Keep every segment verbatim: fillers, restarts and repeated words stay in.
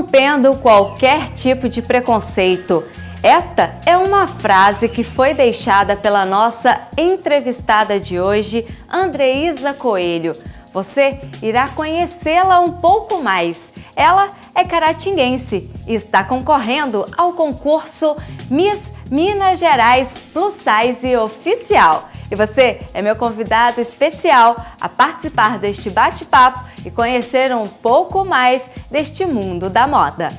rompendo qualquer tipo de preconceito. Esta é uma frase que foi deixada pela nossa entrevistada de hoje, Andreísa Coelho. Você irá conhecê-la um pouco mais. Ela é caratinguense e está concorrendo ao concurso Miss Minas Gerais Plus Size Oficial. E você é meu convidado especial a participar deste bate-papo e conhecer um pouco mais deste mundo da moda.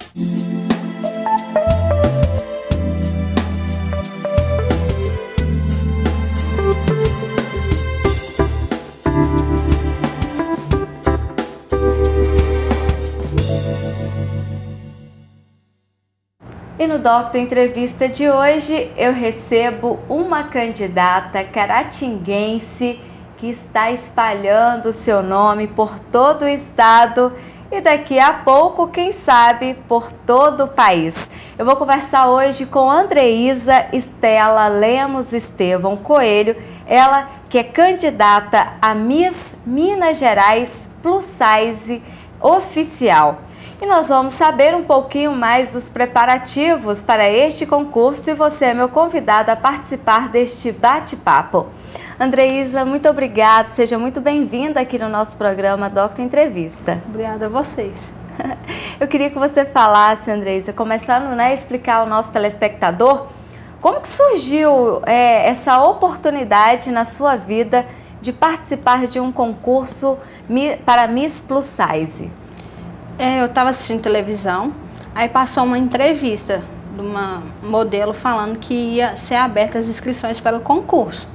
E no Doctor Entrevista de hoje eu recebo uma candidata caratinguense que está espalhando o seu nome por todo o estado e daqui a pouco, quem sabe, por todo o país. Eu vou conversar hoje com Andreísa Estela Lemos Estevão Coelho, ela que é candidata a Miss Minas Gerais Plus Size Oficial. E nós vamos saber um pouquinho mais dos preparativos para este concurso e você é meu convidado a participar deste bate-papo. Andreísa, muito obrigada, seja muito bem-vinda aqui no nosso programa Doctor Entrevista. Obrigada a vocês. Eu queria que você falasse, Andreísa, começando né, a explicar ao nosso telespectador como que surgiu é, essa oportunidade na sua vida de participar de um concurso para Miss Plus Size. É, eu estava assistindo televisão, aí passou uma entrevista de uma modelo falando que ia ser abertas as inscrições para o concurso.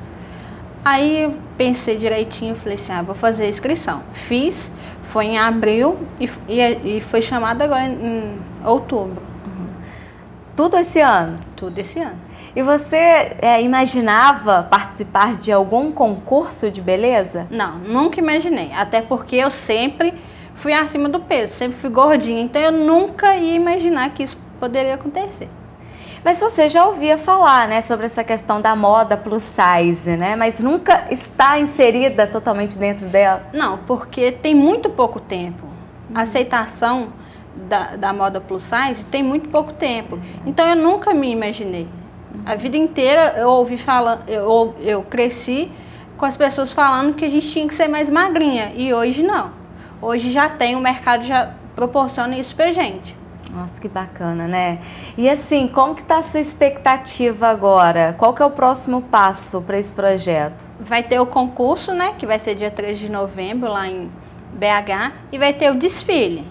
Aí eu pensei direitinho, falei assim, ah, vou fazer a inscrição. Fiz, foi em abril e, e, e foi chamada agora em, em outubro. Uhum. Tudo esse ano? Tudo esse ano. E você é, imaginava participar de algum concurso de beleza? Não, nunca imaginei, até porque eu sempre fui acima do peso, sempre fui gordinha, então eu nunca ia imaginar que isso poderia acontecer. Mas você já ouvia falar, né, sobre essa questão da moda plus size, né? Mas nunca está inserida totalmente dentro dela? Não, porque tem muito pouco tempo. A aceitação da, da moda plus size tem muito pouco tempo. Então eu nunca me imaginei. A vida inteira eu ouvi falar, eu, eu cresci com as pessoas falando que a gente tinha que ser mais magrinha e hoje não. Hoje já tem, o mercado já proporciona isso pra gente. Nossa, que bacana, né? E assim, como que tá a sua expectativa agora? Qual que é o próximo passo para esse projeto? Vai ter o concurso, né? Que vai ser dia três de novembro, lá em B H, e vai ter o desfile.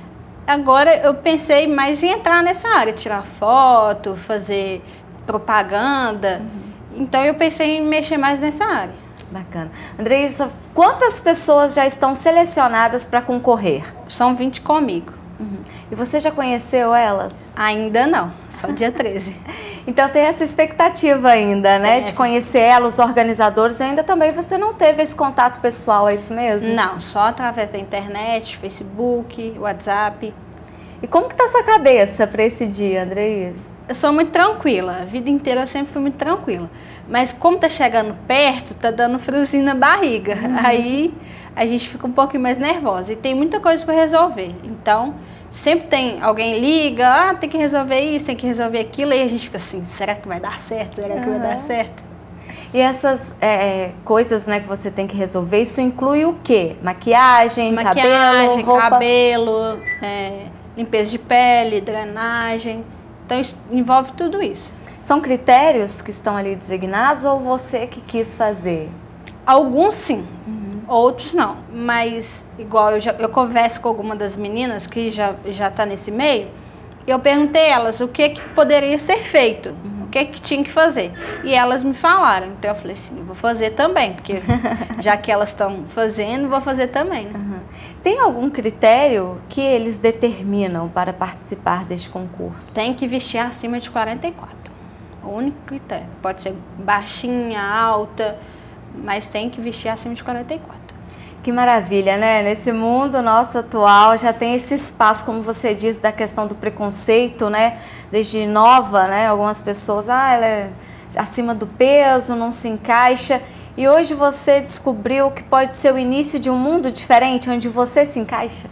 Agora eu pensei mais em entrar nessa área, tirar foto, fazer propaganda. Uhum. Então eu pensei em mexer mais nessa área. Bacana. Andreísa, quantas pessoas já estão selecionadas para concorrer? São vinte comigo. Uhum. E você já conheceu elas? Ainda não, só dia treze. Então tem essa expectativa ainda, né? Tem de conhecer elas, os organizadores. Ainda também você não teve esse contato pessoal, é isso mesmo? Não, só através da internet, Facebook, WhatsApp. E como que tá a sua cabeça para esse dia, Andreísa? Eu sou muito tranquila, a vida inteira eu sempre fui muito tranquila. Mas como tá chegando perto, tá dando friozinho na barriga. Uhum. Aí a gente fica um pouquinho mais nervosa. E tem muita coisa para resolver. Então, sempre tem alguém liga, ah, tem que resolver isso, tem que resolver aquilo. E a gente fica assim, será que vai dar certo? Será que uhum. vai dar certo? E essas é, coisas né, que você tem que resolver, isso inclui o quê? Maquiagem, Maquiagem, cabelo, roupa? cabelo, é, limpeza de pele, drenagem. Então, isso envolve tudo isso. São critérios que estão ali designados ou você que quis fazer? Alguns sim, uhum. Outros não. Mas, igual eu, já, eu converso com alguma das meninas que já já está nesse meio, eu perguntei a elas o que, que poderia ser feito, uhum. o que, que tinha que fazer. E elas me falaram. Então, eu falei assim, eu vou fazer também, porque já que elas estão fazendo, vou fazer também. Né? Uhum. Tem algum critério que eles determinam para participar deste concurso? Tem que vestir acima de quarenta e quatro. O único critério. Pode ser baixinha, alta, mas tem que vestir acima de quarenta e quatro. Que maravilha, né? Nesse mundo nosso atual já tem esse espaço, como você diz, da questão do preconceito, né? Desde nova, né? Algumas pessoas, ah, ela é acima do peso, não se encaixa. E hoje você descobriu que pode ser o início de um mundo diferente, onde você se encaixa?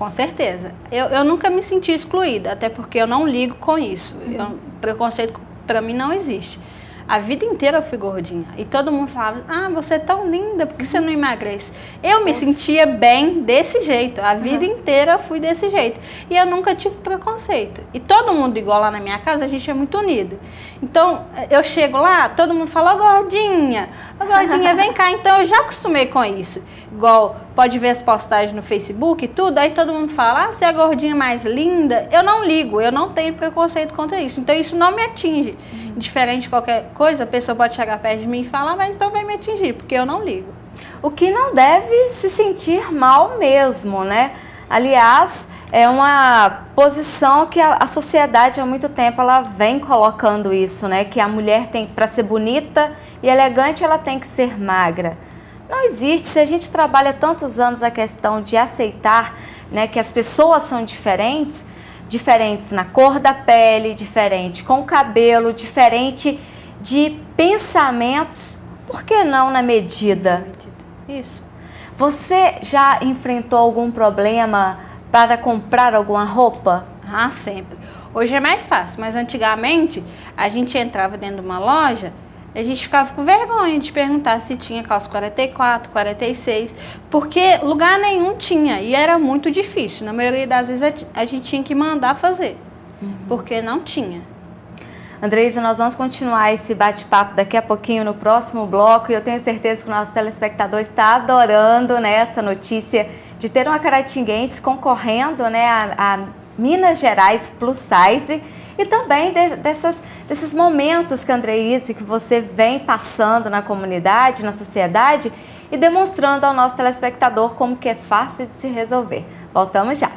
Com certeza. Eu, eu nunca me senti excluída, até porque eu não ligo com isso. Uhum. Eu, preconceito para mim não existe. A vida inteira eu fui gordinha. E todo mundo falava, ah, você é tão linda, por que você não emagrece? Eu me sentia bem desse jeito. A vida uhum. inteira eu fui desse jeito. E eu nunca tive preconceito. E todo mundo igual lá na minha casa, a gente é muito unido. Então, eu chego lá, todo mundo fala, ô gordinha, ô gordinha, vem cá. Então, eu já acostumei com isso. Igual, pode ver as postagens no Facebook e tudo, aí todo mundo fala, ah, você é a gordinha mais linda. Eu não ligo, eu não tenho preconceito contra isso. Então, isso não me atinge. Uhum. Diferente de qualquer coisa, a pessoa pode chegar perto de mim e falar, mas então vai me atingir, porque eu não ligo. O que não deve se sentir mal mesmo, né? Aliás, é uma posição que a, a sociedade há muito tempo ela vem colocando isso, né? Que a mulher tem, para ser bonita e elegante, ela tem que ser magra. Não existe. Se a gente trabalha tantos anos a questão de aceitar, né, que as pessoas são diferentes, diferentes na cor da pele, diferente com o cabelo, diferente de pensamentos, por que não na medida? Isso. Você já enfrentou algum problema para comprar alguma roupa? Ah, sempre. Hoje é mais fácil, mas antigamente a gente entrava dentro de uma loja, a gente ficava com vergonha de perguntar se tinha calça quarenta e quatro, quarenta e seis, porque lugar nenhum tinha e era muito difícil. Na maioria das vezes a gente tinha que mandar fazer, uhum. porque não tinha. Andreísa, nós vamos continuar esse bate-papo daqui a pouquinho no próximo bloco e eu tenho certeza que o nosso telespectador está adorando, né, essa notícia de ter uma caratinguense concorrendo, né, a, a Minas Gerais Plus Size e também de, dessas, desses momentos que a Andreísa, que você vem passando na comunidade, na sociedade e demonstrando ao nosso telespectador como que é fácil de se resolver. Voltamos já!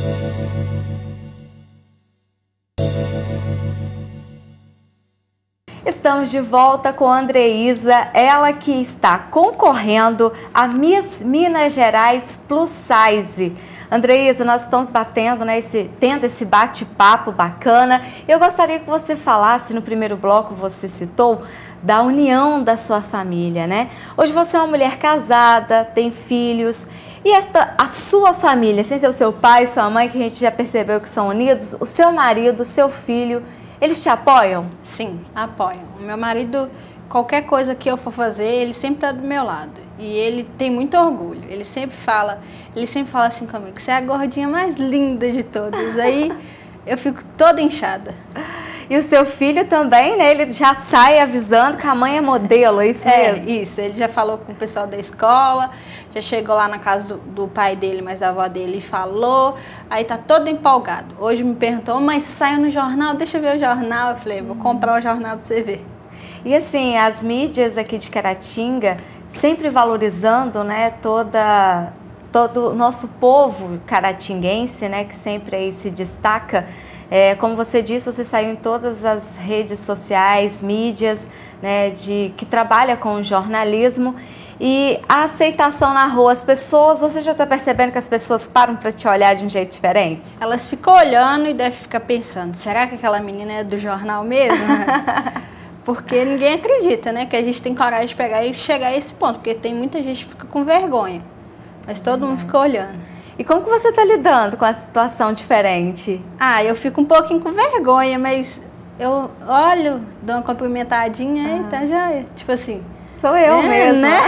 Estamos de volta com a Andreísa, ela que está concorrendo a Miss Minas Gerais Plus Size. Andreísa, nós estamos batendo, né, esse, tendo esse bate-papo bacana. Eu gostaria que você falasse, no primeiro bloco você citou, da união da sua família, né? Hoje você é uma mulher casada, tem filhos, e esta, a sua família, sem ser o seu pai, sua mãe, que a gente já percebeu que são unidos, o seu marido, o seu filho, eles te apoiam? Sim, apoiam. O meu marido, qualquer coisa que eu for fazer, ele sempre está do meu lado. E ele tem muito orgulho. Ele sempre fala, ele sempre fala assim comigo, que você é a gordinha mais linda de todas. Aí eu fico toda inchada. E o seu filho também, né? Ele já sai avisando que a mãe é modelo, é isso é, mesmo? É, isso. Ele já falou com o pessoal da escola, já chegou lá na casa do, do pai dele, mas da avó dele, e falou. Aí tá todo empolgado. Hoje me perguntou, mãe, você saiu no jornal? Deixa eu ver o jornal. Eu falei, vou comprar o jornal pra você ver. E assim, as mídias aqui de Caratinga, sempre valorizando, né, toda, todo o nosso povo caratinguense, né, que sempre aí se destaca. É, como você disse, você saiu em todas as redes sociais, mídias, né, de, que trabalha com jornalismo. E a aceitação na rua, as pessoas, você já está percebendo que as pessoas param para te olhar de um jeito diferente? Elas ficam olhando e devem ficar pensando, será que aquela menina é do jornal mesmo? Porque ninguém acredita, né, que a gente tem coragem de pegar e chegar a esse ponto, porque tem muita gente que fica com vergonha, mas todo Verdade. mundo fica olhando. E como que você está lidando com essa situação diferente? Ah, eu fico um pouquinho com vergonha, mas eu olho, dou uma cumprimentadinha ah. e tá já, tipo assim... Sou eu é, mesmo. Né?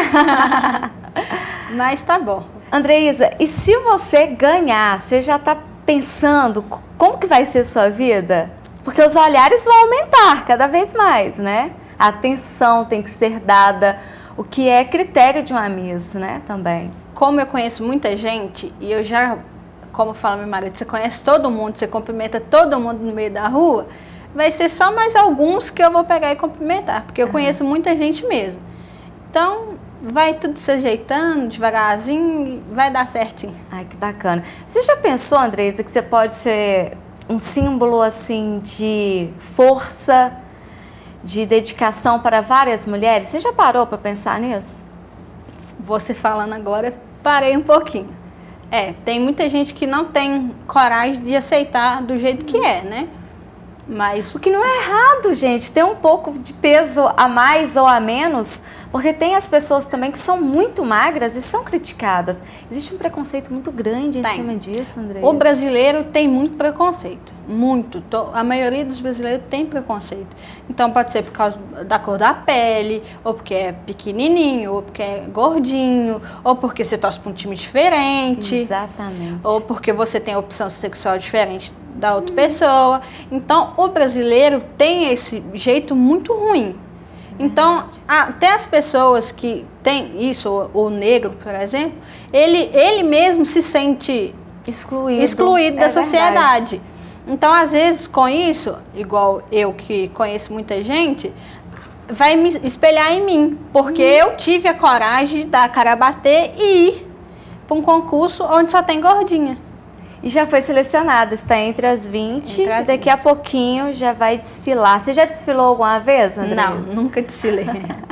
Mas tá bom. Andreísa, e se você ganhar, você já está pensando como que vai ser a sua vida? Porque os olhares vão aumentar cada vez mais, né? A atenção tem que ser dada, o que é critério de uma Miss, né, também. Como eu conheço muita gente e eu já, como fala meu marido, você conhece todo mundo, você cumprimenta todo mundo no meio da rua, vai ser só mais alguns que eu vou pegar e cumprimentar, porque eu uhum. conheço muita gente mesmo. Então, vai tudo se ajeitando, devagarzinho, e vai dar certinho. Ai, que bacana. Você já pensou, Andreísa, que você pode ser um símbolo, assim, de força, de dedicação para várias mulheres? Você já parou para pensar nisso? Você falando agora, parei um pouquinho. É, tem muita gente que não tem coragem de aceitar do jeito que é, né? Mas o que não é errado, gente, ter um pouco de peso a mais ou a menos, porque tem as pessoas também que são muito magras e são criticadas. Existe um preconceito muito grande em tem. cima disso, André. O brasileiro tem muito preconceito, muito. A maioria dos brasileiros tem preconceito. Então pode ser por causa da cor da pele, ou porque é pequenininho, ou porque é gordinho, ou porque você torce para um time diferente. Exatamente. Ou porque você tem opção sexual diferente da outra hum. pessoa. Então o brasileiro tem esse jeito muito ruim. Então, até as pessoas que têm isso, o, o negro, por exemplo, ele, ele mesmo se sente excluído, excluído da é sociedade. Verdade. Então, às vezes, com isso, igual eu que conheço muita gente, vai me espelhar em mim, porque hum. eu tive a coragem de dar a cara a bater e ir para um concurso onde só tem gordinha. E já foi selecionada, está entre as vinte, entre as daqui vinte. A pouquinho já vai desfilar. Você já desfilou alguma vez, André? Não, nunca desfilei.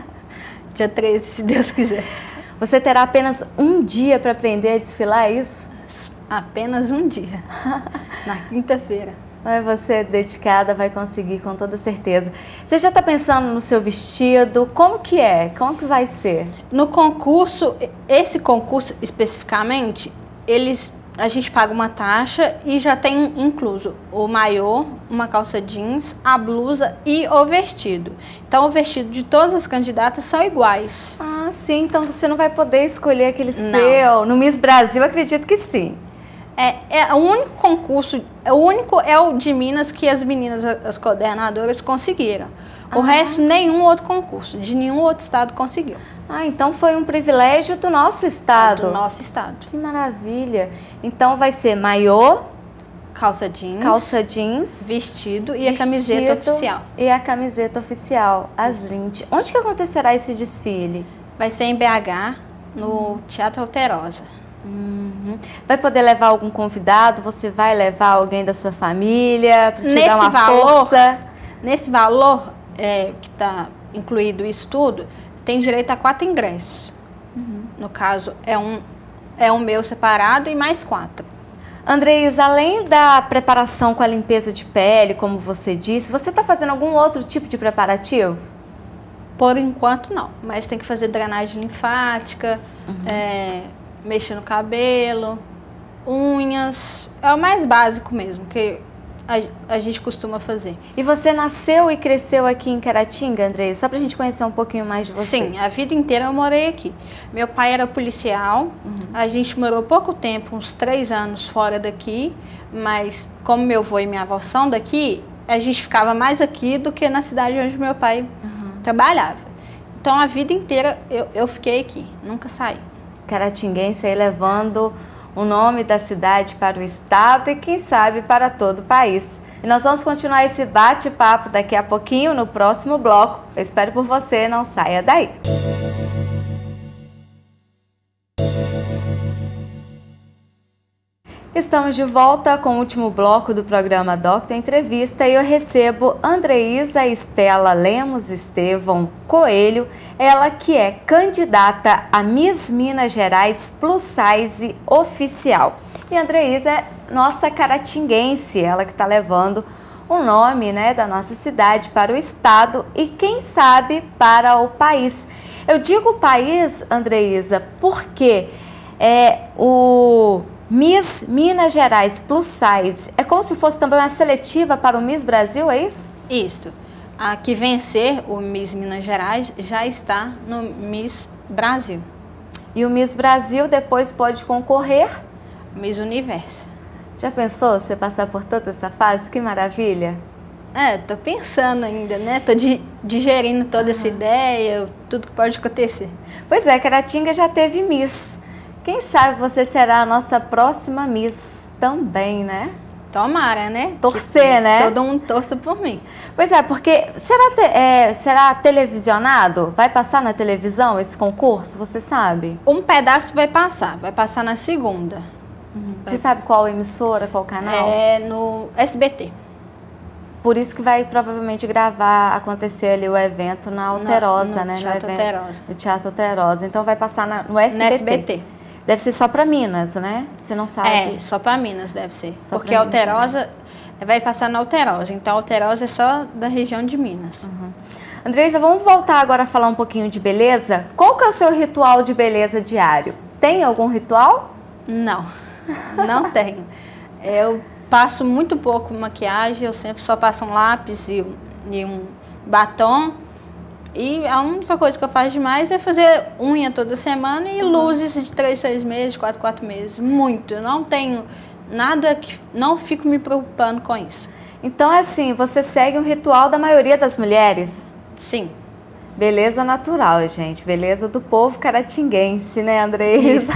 Dia treze, se Deus quiser. Você terá apenas um dia para aprender a desfilar, é isso? Apenas um dia, na quinta-feira. Mas você é dedicada, vai conseguir com toda certeza. Você já está pensando no seu vestido? Como que é? Como que vai ser? No concurso, esse concurso especificamente, eles... a gente paga uma taxa e já tem incluso o maiô, uma calça jeans, a blusa e o vestido. Então, o vestido de todas as candidatas são iguais. Ah, sim. Então, você não vai poder escolher aquele não. seu. No Miss Brasil, acredito que sim. É, é o único concurso, o único é o de Minas que as meninas, as coordenadoras, conseguiram. O ah, resto, sim. nenhum outro concurso, de nenhum outro estado conseguiu. Ah, então foi um privilégio do nosso estado. Do nosso estado. Que maravilha. Então vai ser maiô, calça jeans, calça jeans, vestido e vestido, a camiseta oficial. E a camiseta oficial, às vinte. Onde que acontecerá esse desfile? Vai ser em B H, no hum. Teatro Alterosa. Uhum. Vai poder levar algum convidado? Você vai levar alguém da sua família para te nesse dar uma valor, força? Nesse valor é, que está incluído isso tudo, tem direito a quatro ingressos. Uhum. No caso, é um, é um meu separado e mais quatro. Andreisa, além da preparação com a limpeza de pele, como você disse, você está fazendo algum outro tipo de preparativo? Por enquanto, não. Mas tem que fazer drenagem linfática, uhum. é, mexer no cabelo, unhas. É o mais básico mesmo, que A, a gente costuma fazer. E você nasceu e cresceu aqui em Caratinga, André? Só pra gente conhecer um pouquinho mais de você. Sim, a vida inteira eu morei aqui. Meu pai era policial, uhum. a gente morou pouco tempo, uns três anos fora daqui, mas como meu avô e minha avó são daqui, a gente ficava mais aqui do que na cidade onde meu pai uhum. trabalhava. Então a vida inteira eu, eu fiquei aqui, nunca saí. Caratinguense aí levando o nome da cidade para o estado e, quem sabe, para todo o país. E nós vamos continuar esse bate-papo daqui a pouquinho no próximo bloco. Eu espero por você, não saia daí. Estamos de volta com o último bloco do programa Doctor Entrevista e eu recebo Andreisa Estela Lemos Estevão Coelho, ela que é candidata a Miss Minas Gerais Plus Size Oficial. E a Andreisa é nossa caratinguense, ela que está levando o nome, né, da nossa cidade para o estado e, quem sabe, para o país. Eu digo país, Andreisa, porque é o Miss Minas Gerais Plus Size é como se fosse também uma seletiva para o Miss Brasil, é isso? Isso. A que vencer o Miss Minas Gerais já está no Miss Brasil. E o Miss Brasil depois pode concorrer? Miss Universo. Já pensou você passar por toda essa fase? Que maravilha! É, tô pensando ainda, né? Tô di digerindo toda uhum. essa ideia, tudo que pode acontecer. Pois é, Caratinga já teve Miss. Quem sabe você será a nossa próxima Miss também, né? Tomara, né? Torcer, que, né? Todo mundo torça por mim. Pois é, porque será, te, é, será televisionado? Vai passar na televisão esse concurso, você sabe? Um pedaço vai passar, vai passar na segunda. Uhum. Você sabe qual emissora, qual canal? É no S B T. Por isso que vai provavelmente gravar, acontecer ali o evento na Alterosa, no, no né? Teatro no evento, Alterosa. No Teatro Alterosa. Então vai passar na, no S B T. No S B T. Deve ser só para Minas, né? Você não sabe? É, só para Minas deve ser. Só porque a Alterosa, Minas, né? vai passar na alterosa. Então, a alterosa é só da região de Minas. Uhum. Andreisa, vamos voltar agora a falar um pouquinho de beleza? Qual que é o seu ritual de beleza diário? Tem algum ritual? Não, não tenho. Eu passo muito pouco maquiagem, eu sempre só passo um lápis e, e um batom. E a única coisa que eu faço demais é fazer unha toda semana e uhum. luzes de três, seis meses, quatro, quatro meses. Muito. Eu não tenho nada que... Não fico me preocupando com isso. Então, assim, você segue um ritual da maioria das mulheres? Sim. Beleza natural, gente. Beleza do povo caratinguense, né, Andreisa?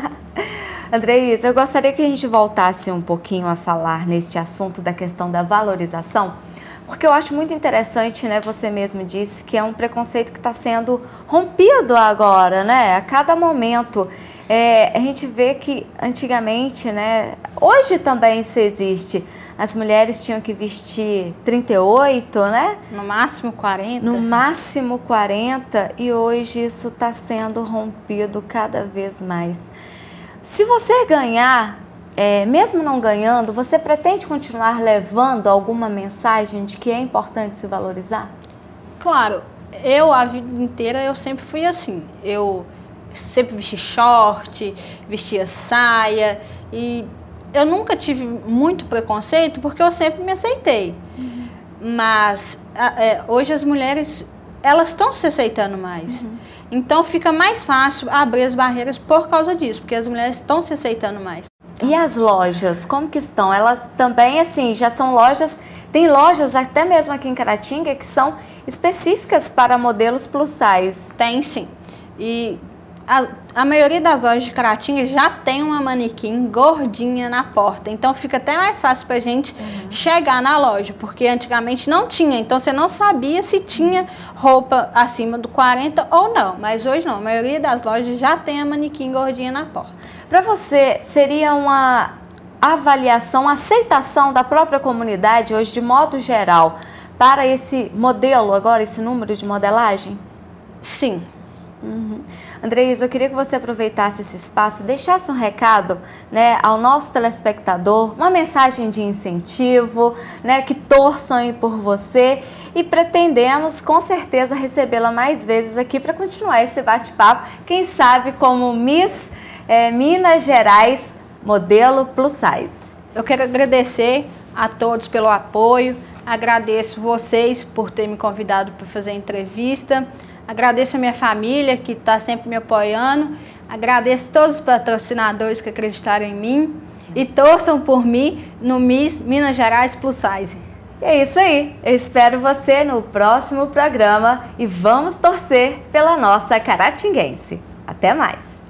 Andreisa, eu gostaria que a gente voltasse um pouquinho a falar neste assunto da questão da valorização, porque eu acho muito interessante, né? Você mesmo disse que é um preconceito que está sendo rompido agora, né? A cada momento. É, a gente vê que antigamente, né? Hoje também isso existe. As mulheres tinham que vestir trinta e oito, né? No máximo quarenta. No máximo quarenta, e hoje isso está sendo rompido cada vez mais. Se você ganhar, é, mesmo não ganhando, você pretende continuar levando alguma mensagem de que é importante se valorizar? Claro, eu a vida inteira eu sempre fui assim. Eu sempre vesti short, vestia saia e eu nunca tive muito preconceito porque eu sempre me aceitei. Uhum. Mas é, hoje as mulheres, elas estão se aceitando mais. Uhum. Então fica mais fácil abrir as barreiras por causa disso, porque as mulheres estão se aceitando mais. E as lojas, como que estão? Elas também, assim, já são lojas, tem lojas até mesmo aqui em Caratinga que são específicas para modelos plus size. Tem sim. E A, a maioria das lojas de Caratinga já tem uma manequim gordinha na porta, então fica até mais fácil pra gente uhum. chegar na loja, porque antigamente não tinha, então você não sabia se tinha roupa acima do quarenta ou não, mas hoje não, a maioria das lojas já tem a manequim gordinha na porta. Para você, seria uma avaliação, uma aceitação da própria comunidade hoje, de modo geral, para esse modelo agora, esse número de modelagem? Sim. Uhum. Andreisa, eu queria que você aproveitasse esse espaço, deixasse um recado, né, ao nosso telespectador, uma mensagem de incentivo, né, que torçam aí por você, e pretendemos com certeza recebê-la mais vezes aqui para continuar esse bate-papo, quem sabe como Miss é, Minas Gerais modelo plus size. Eu quero agradecer a todos pelo apoio, agradeço vocês por terem me convidado para fazer a entrevista. Agradeço a minha família, que está sempre me apoiando. Agradeço todos os patrocinadores que acreditaram em mim. E torçam por mim no Miss Minas Gerais Plus Size. E é isso aí. Eu espero você no próximo programa. E vamos torcer pela nossa caratinguense. Até mais!